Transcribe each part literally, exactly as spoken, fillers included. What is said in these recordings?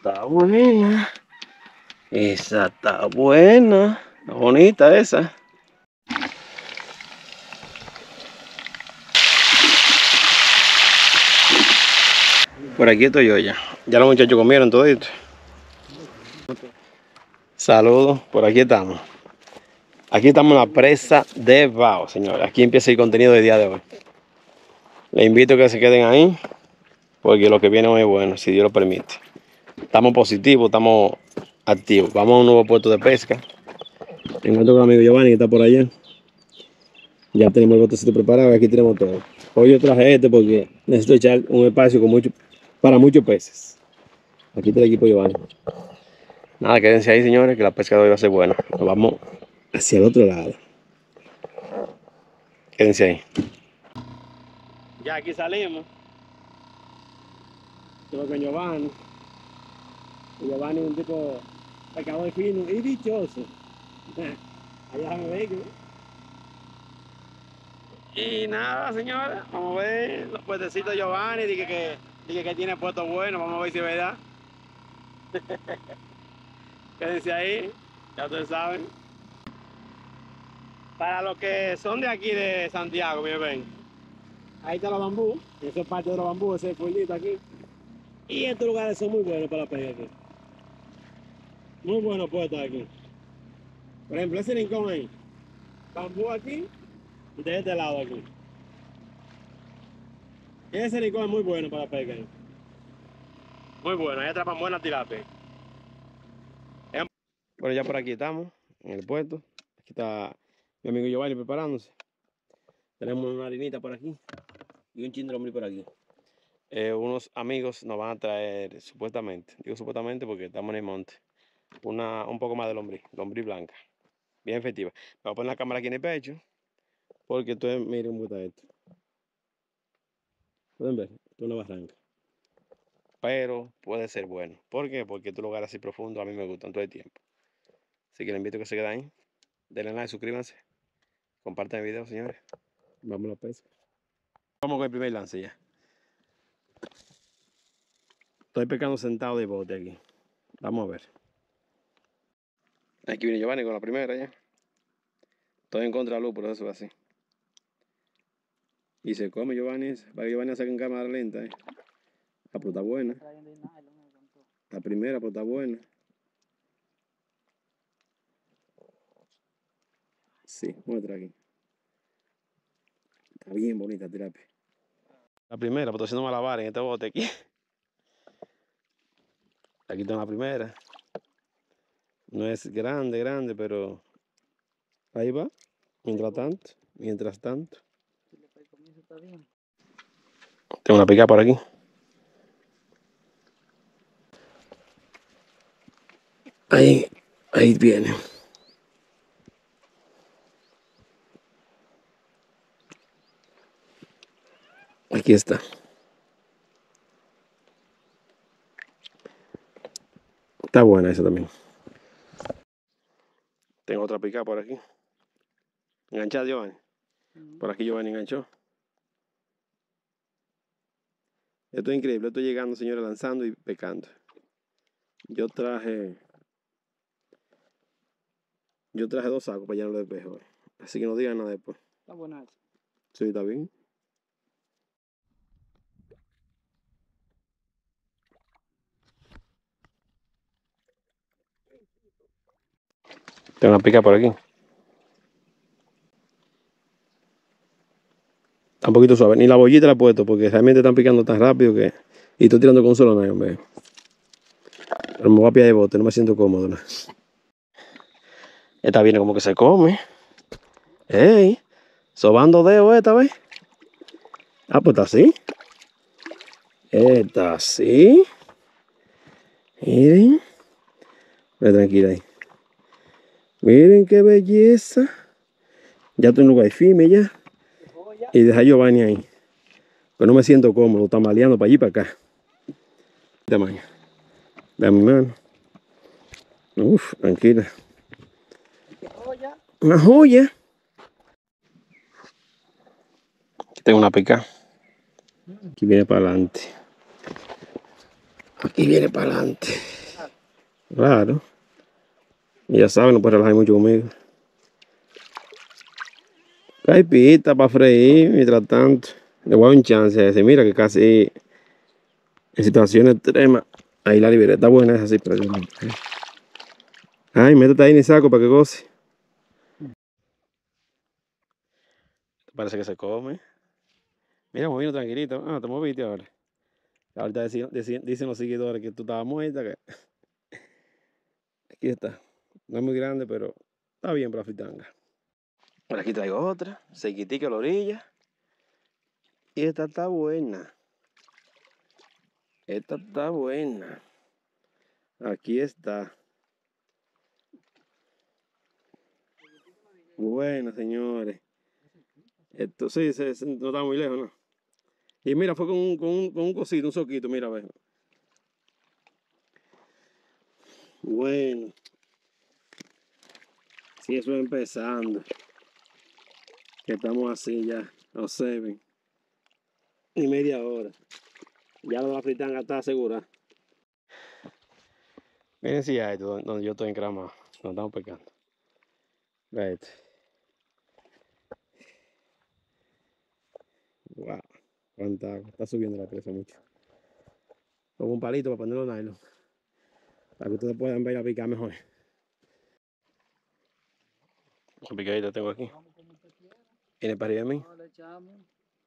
está buena. Esa está buena. Está bonita esa. Por aquí estoy yo ya. Ya los muchachos comieron todito. Saludos, por aquí estamos. Aquí estamos en la presa de Bao, señores. Aquí empieza el contenido del día de hoy. Les invito a que se queden ahí, porque lo que viene hoy es bueno, si Dios lo permite. Estamos positivos, estamos activos. Vamos a un nuevo puerto de pesca. Encuentro con el amigo Giovanni que está por allá. Ya tenemos el botecito preparado y aquí tenemos todo. Hoy yo traje este porque necesito echar un espacio con mucho, para muchos peces. Aquí está el equipo Giovanni. Nada, quédense ahí, señores, que la pesca de hoy va a ser buena. Nos vamos hacia el otro lado. Quédense ahí. Ya aquí salimos. Estuve con Giovanni. Y Giovanni es un tipo pescador fino y dichoso. Allá me ve. Y nada, señores, vamos a ver los puestecitos de Giovanni. Dije que, dije que tiene puestos buenos. Vamos a ver si es verdad. Quédense ahí, ya ustedes saben. Para los que son de aquí de Santiago, miren, ven. Ahí está los bambú, eso es parte de los bambú, ese fueguito aquí. Y estos lugares son muy buenos para la pesca aquí. Muy buenos puestos aquí. Por ejemplo, ese rincón ahí. Bambú aquí y de este lado aquí. Ese rincón es muy bueno para la pesca. Muy bueno, ahí atrapan buenas tilapia. Bueno, ya por aquí estamos, en el puerto. Aquí está mi amigo Giovanni preparándose. Tenemos una harinita por aquí y un chin de lombriz por aquí. Eh, unos amigos nos van a traer, supuestamente, digo supuestamente porque estamos en el monte, una, un poco más de lombriz, lombriz blanca, bien efectiva. Me voy a poner la cámara aquí en el pecho, porque esto es, miren cómo está esto. Pueden ver, esto es una barranca. Pero puede ser bueno. ¿Por qué? Porque estos lugares así profundos a mí me gustan todo el tiempo. Así que les invito a que se queden ahí. Denle like, suscríbanse. Compartan el video, señores. Vamos a la pesca. Vamos con el primer lance ya. Estoy pescando sentado de bote aquí. Vamos a ver. Aquí viene Giovanni con la primera ya. Estoy en contra de luz, por eso es así. Y se come Giovanni. Para que Giovanni saque en cámara lenta. Eh. La puta buena. La primera, pues está buena. Sí, muestra aquí. Está bien bonita tilapia. La primera, pues estoy haciendo malabar en este bote aquí. Aquí está la primera. No es grande, grande, pero ahí va. Mientras tanto, mientras tanto. Tengo una pica por aquí. Ahí, ahí viene. Aquí está. Está buena esa también. Tengo otra pica por aquí. Enganchada, Giovanni. Por aquí Giovanni enganchó. Esto es increíble. Estoy llegando, señores, lanzando y pescando. Yo traje... Yo traje dos sacos para llenarlo de peje hoy. Así que no digan nada después. Está buena esa. Sí, está bien. Tengo una pica por aquí. Está un poquito suave. Ni la bollita la he puesto porque realmente están picando tan rápido que... Y estoy tirando con solo nada, hombre. Pero me voy a pillar de bote, no me siento cómodo, ¿no? Esta viene como que se come. ¡Ey! Sobando dedo esta vez. Ah, pues está así. Está así. Miren. Ve tranquila ahí. Miren qué belleza. Ya estoy en lugar firme ya. Y deja a Giovanni ahí. Pero no me siento cómodo, está maleando para allí y para acá. Tamaño. Ve a mi mano. Uf, tranquila. Una joya. Aquí tengo una pica. Aquí viene para adelante. Aquí viene para adelante. Claro. Y ya saben, no puede relajar mucho conmigo. Caipita para freír, mientras tanto. Le voy a dar un chance a ese. Mira que casi en situaciones extremas. Ahí la liberé. Está buena esa sí, pero yo no. Ay, métete ahí en el saco para que goce. Parece que se come. Mira, moviendo tranquilito. Ah, te moviste ahora. Ahorita dicen, dicen los seguidores que tú estabas muerta. Que... Aquí está. No es muy grande, pero está bien para la fritanga. Por aquí traigo otra. Sequitica a la orilla. Y esta está buena. Esta está buena. Aquí está. Bueno, señores. Esto sí, se, se- no está muy lejos, ¿no? Y mira, fue con un, con un, con un cosito, un soquito, mira, a ver. Bueno, sí, eso es empezando. Que estamos así ya, observen. Y media hora. Ya la fritanga está asegurada. Miren si hay donde, donde yo estoy encramado, donde estamos pescando. Ve este. Wow, cuánta agua. Está subiendo la presa mucho. Pongo un palito para ponerlo en nylon. Para que ustedes puedan ver a picar mejor. La picadita tengo aquí. ¿Viene para arriba de mí? No, le echamos.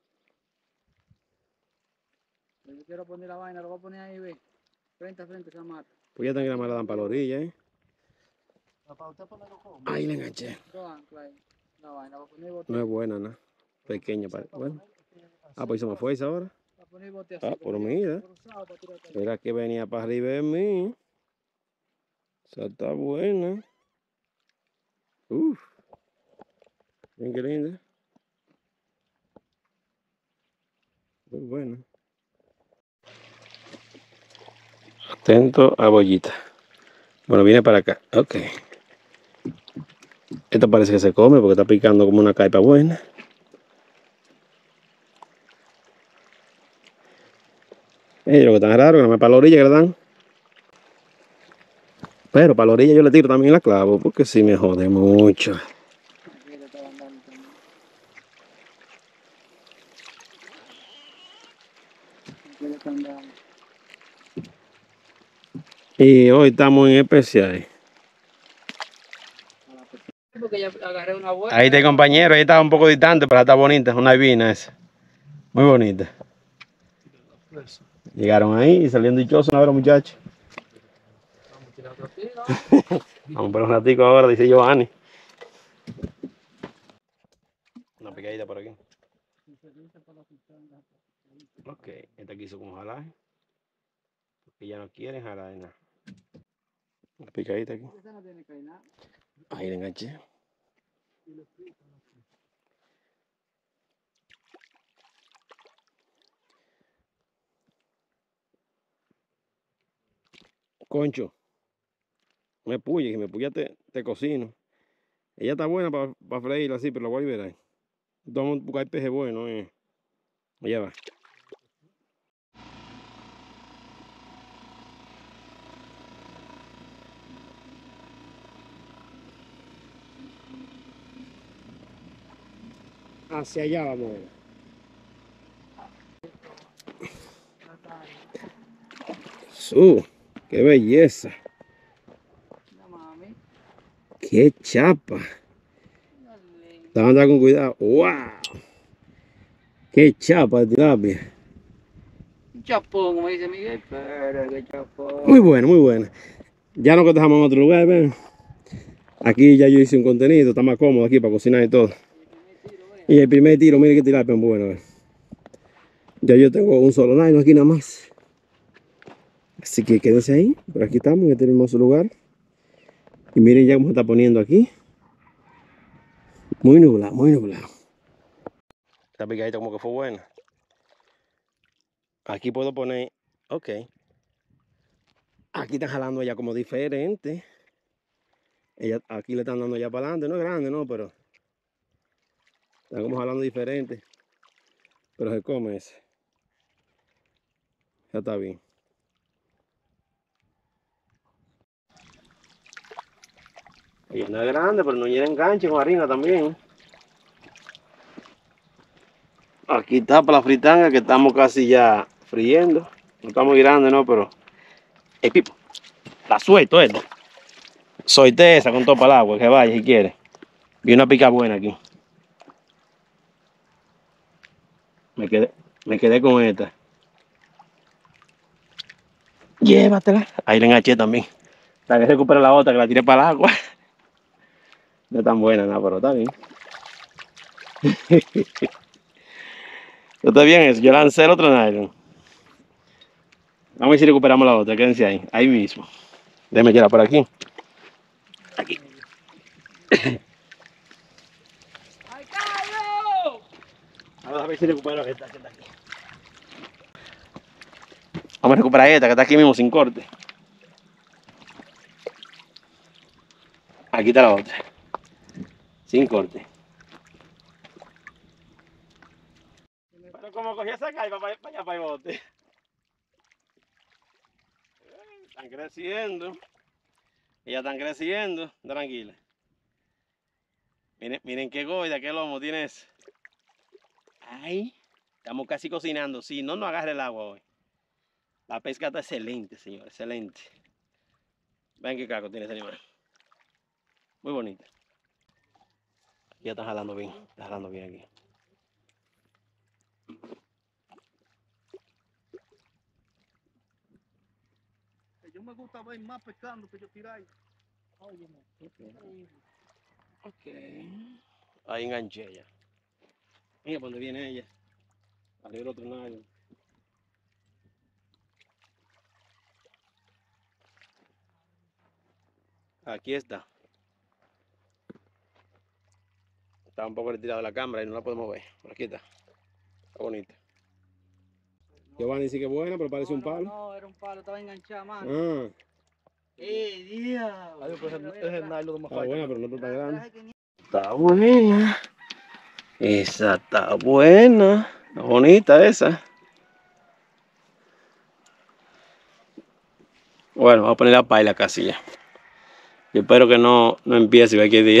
Yo quiero poner la vaina, lo voy a poner ahí, ve. Frente a frente esa mata. Pues ya tengo la dan para la orilla, ¿eh? Para usted ponerlo como. Ahí le enganché. Dos anclas ahí. La vaina, va a poner bote. No es buena, ¿no? Pequeña, para... bueno. Ah, pues hizo más fuerza ahora. Va a poner bote así. Ah, por como yo, mira. cruzado para tirar para allá. Era que venía para arriba de mí. Esa está buena. Uf. Miren qué linda. Muy buena. Atento a bollita. Bueno, viene para acá. Ok. Esta parece que se come porque está picando como una caipa buena. Eh, lo que tan raro, que no me para la orilla que le dan. Pero para la orilla yo le tiro también la clavo porque si me jode mucho. Aquí le estaban dando también. Aquí le están dando. Y hoy estamos en especial. Porque ya agarré una buena. Ahí está el compañero, ahí está un poco distante, pero está bonita, una divina esa. Muy bonita. Llegaron ahí y salieron dichosos a ver a los muchachos. Vamos a tirar otro tiro. Vamos por un ratico ahora, dice Giovanni. Una picadita por aquí. Ok, esta quiso con jalaje. Porque ya no quieren jalar de nada. Una picadita aquí. Esa no tiene que ir nada. Ahí le enganché. Concho, me puye, que me puya te, te cocino. Ella está buena para pa freírla así, pero la voy a liberar. Vamos a buscar peje bueno, eh. Allá va. Hacia allá vamos. Su, qué belleza. Mira, mami. Qué chapa. Dale. Te van a andar con cuidado. ¡Wow! Qué chapa de tilapia. Un chapón, como dice Miguel. Pero qué chapón. Muy buena, muy buena. Ya no cotejamos en otro lugar, ven. Aquí ya yo hice un contenido, está más cómodo aquí para cocinar y todo. Y el primer tiro, mire qué tilapia es bueno. Ven. Ya yo tengo un solo nylon aquí nada más. Así que quédense ahí. Por aquí estamos, en este hermoso lugar. Y miren ya cómo se está poniendo aquí. Muy nublado, muy nublado. Esta picadita como que fue buena. Aquí puedo poner, ok. Aquí están jalando ya como diferente. Ella, aquí le están dando ya para adelante. No es grande, no, pero están como jalando diferente. Pero se come ese. Ya está bien. Ella no es grande, pero no tiene enganche con harina también. Aquí está para la fritanga que estamos casi ya friendo. No está muy grande, ¿no? Pero... ¡Ey, Pipo! La suelto esto. Solte esa con todo para el agua, que vaya si quiere. Vi una pica buena aquí. Me quedé, me quedé con esta. Llévatela. Ahí la enganché también. La que recupera la otra, que la tiré para el agua. No es tan buena, nada, pero está bien. Está bien eso. Yo lancé el otro nylon. Vamos a ver si recuperamos la otra. Quédense ahí. Ahí mismo. Déjame echarla por aquí. Aquí. ¡Ay, Carlos! Vamos a ver si recupero esta que está aquí. Vamos a recuperar esta que está aquí mismo sin corte. Aquí está la otra. Sin corte. Pero como cogí esa caipa para allá para el bote. Están creciendo. Ellas están creciendo. Tranquila. Miren, miren qué goida, qué lomo tienes. Ay. Estamos casi cocinando. Si no, no agarre el agua hoy. La pesca está excelente, señor. Excelente. Ven qué caco tiene ese animal. Muy bonita. Ya está jalando bien. Está jalando bien aquí. Yo me gusta ver más pescando que yo tirar. Oye, no. Ok. Ahí enganché ya. Mira por dónde viene ella. Arriba el otro nylon. Aquí está. Está un poco retirado de la cámara y no la podemos ver. Por aquí está. Está bonita. Giovanni dice que es buena, pero parece No, un no, palo. no, era un palo, estaba enganchado, mano. Ah, ¡Eh, diablo! Adiós, pues es el nylon de más está buena, pero no está tan grande. Traje quinientos. Está buena. Esa está buena. Está bonita esa. Bueno, vamos a poner la paila casi ya. Yo espero que no, no empiece cualquier día.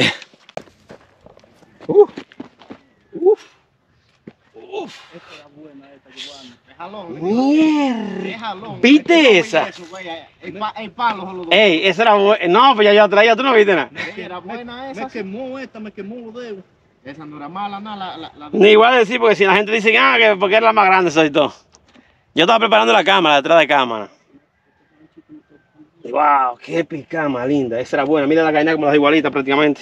Uf. Uf. Uf. Esta era buena, esta, Giovanni. Es jalón. Mierda. Es jalón. ¿Viste Es que no esa? veía eso, güey. El, pa, el palo son los dos. Ey, esa era buena. No, pues ya yo la traía, tú no viste nada. Es que era buena esa. Me quemó esta, me quemó los dedos. Esa no era mala, nada. La, la, la de- Ni igual a decir, porque si la gente dice, ah, que porque era la más grande, soy todo. Yo estaba preparando la cámara, detrás de cámara. Wow, qué picama linda. Esa era buena. Mira la caña como las igualitas prácticamente.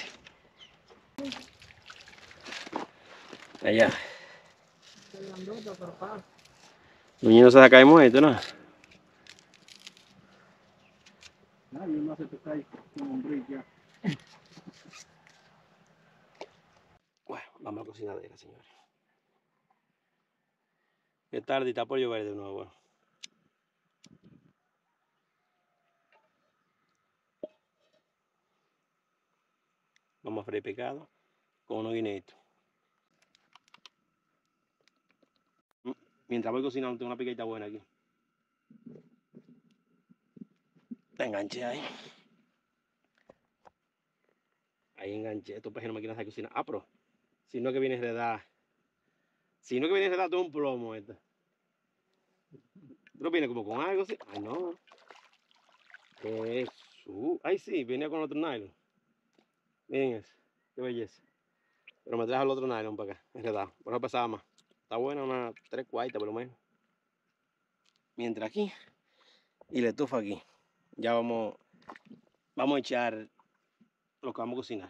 Allá. Los niños se caen muertos, ¿no? Nadie más se te cae con hombre ya. Bueno, vamos a la cocinadera, señores. Qué tarde, está por llover de nuevo. Vamos a freír pescado con unos guineitos. Mientras voy cocinando, tengo una piquita buena aquí. Te enganché ahí. Ahí enganché. Estos pejes no me quieren hacer cocinar. Ah, pero si no es que viene enredada. Si no es que viene enredada, todo un plomo esta. Pero viene como con algo así. Ay, no. Eso. Ay, sí, venía con otro nylon. Miren eso. Qué belleza. Pero me trajo el otro nylon para acá, enredado. Por eso pasaba más. Está buena, una tres cuartas por lo menos. Mientras aquí. Y la estufa aquí. Ya vamos, vamos a echar lo que vamos a cocinar.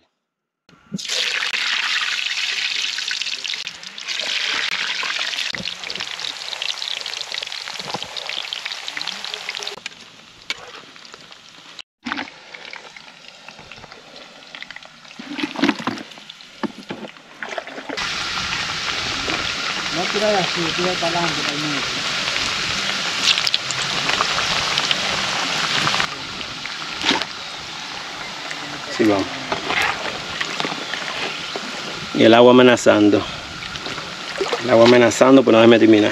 No tirar así, tira para adelante, para el medio. Sí, vamos. Y el agua amenazando. El agua amenazando, pues no déjeme terminar.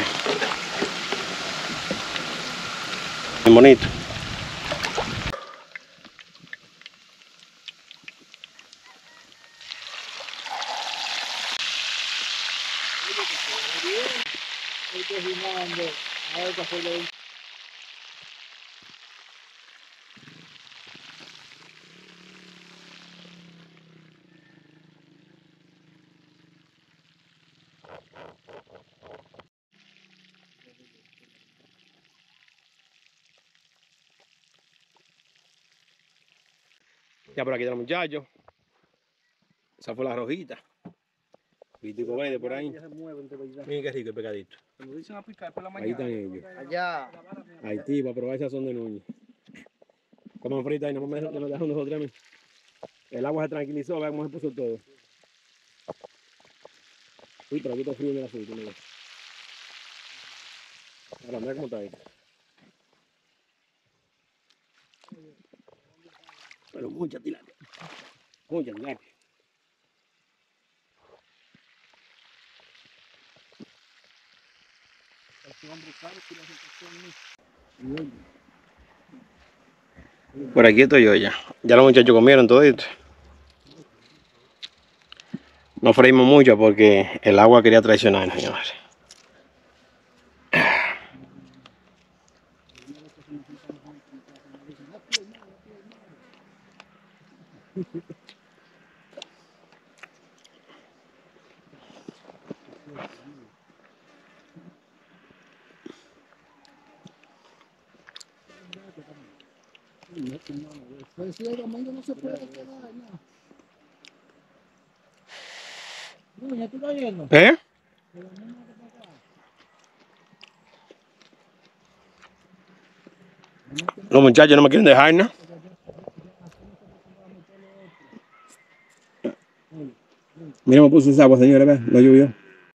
Bien bonito. cocinando. A ver qué hacerle. Ya por aquí está el muchacho. Esa fue la rojita. Vitico verde por ahí. Ya se mueven, te voy a Miren qué rico el pecadito. Cuando dicen a picar por la Ahí mañana. están ellos. Allá. Haití, para probar esa son de Núñez. Coman frita y no me dejan nosotros a mí. El agua se tranquilizó, vean cómo se puso todo. Uy, pero aquí está frío en el aceite. Mira. Ahora, mira cómo está ahí. Pero mucha tilapia. Mucha tilapia. Por aquí estoy yo ya. Ya los muchachos comieron todo esto. No freímos mucho porque el agua quería traicionar, señores. Pues si el domingo no se puede quedar, no. No, ya tú estás yendo. ¿Eh? Los muchachos no me quieren dejar, ¿no? Mira, me puse esa agua, señores, ¿ves? No llovió.